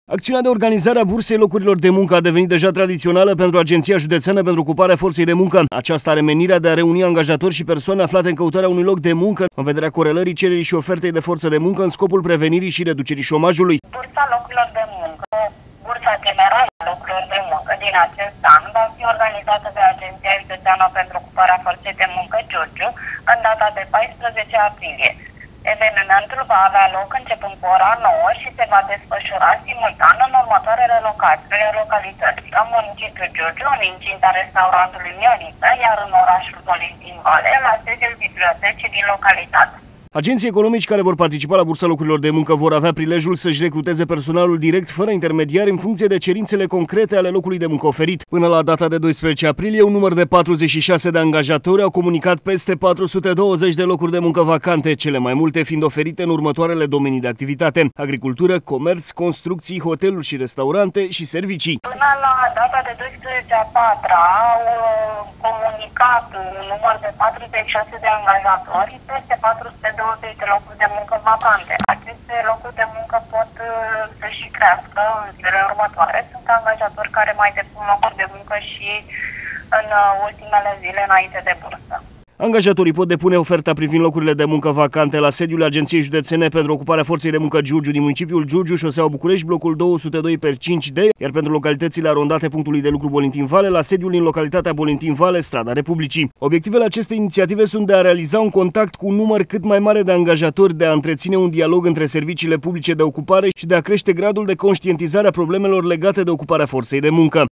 Acțiunea de organizare a bursei locurilor de muncă a devenit deja tradițională pentru Agenția Județeană pentru Ocuparea Forței de Muncă. Aceasta are menirea de a reuni angajatori și persoane aflate în căutarea unui loc de muncă, în vederea corelării cererii și ofertei de forță de muncă în scopul prevenirii și reducerii șomajului. Bursa locurilor de muncă, bursa generală a locurilor de muncă din acest an va fi organizată de Agenția Județeană pentru Ocuparea Forței de Muncă, Giurgiu, în data de 14 aprilie. Evenimentul va avea loc începând cu ora 9 și se va desfășura simultan în următoarele localități. La municipiul Giurgiu, în incinta restaurantului Mioriță, iar în orașul Valentin Vale, la sediul bibliotecii din localitate. Agenții economici care vor participa la bursa locurilor de muncă vor avea prilejul să-și recruteze personalul direct, fără intermediari, în funcție de cerințele concrete ale locului de muncă oferit. Până la data de 12 aprilie, un număr de 46 de angajatori au comunicat peste 420 de locuri de muncă vacante, cele mai multe fiind oferite în următoarele domenii de activitate: agricultură, comerț, construcții, hoteluri și restaurante și servicii. Până la data de 12 a 4-a au comunicat un număr de 46 de angajatori, peste 420 de locuri de muncă vacante. Aceste locuri de muncă pot să și crească în zilele următoare. Sunt angajatori care mai depun locuri de muncă și în ultimele zile înainte de bursă. Angajatorii pot depune oferta privind locurile de muncă vacante la sediul Agenției Județene pentru Ocuparea Forței de Muncă Giurgiu din municipiul Giurgiu, șoseaua București, blocul 202/5D, iar pentru localitățile arondate punctului de lucru Bolintin Vale, la sediul din localitatea Bolintin Vale, strada Republicii. Obiectivele acestei inițiative sunt de a realiza un contact cu un număr cât mai mare de angajatori, de a întreține un dialog între serviciile publice de ocupare și de a crește gradul de conștientizare a problemelor legate de ocuparea forței de muncă.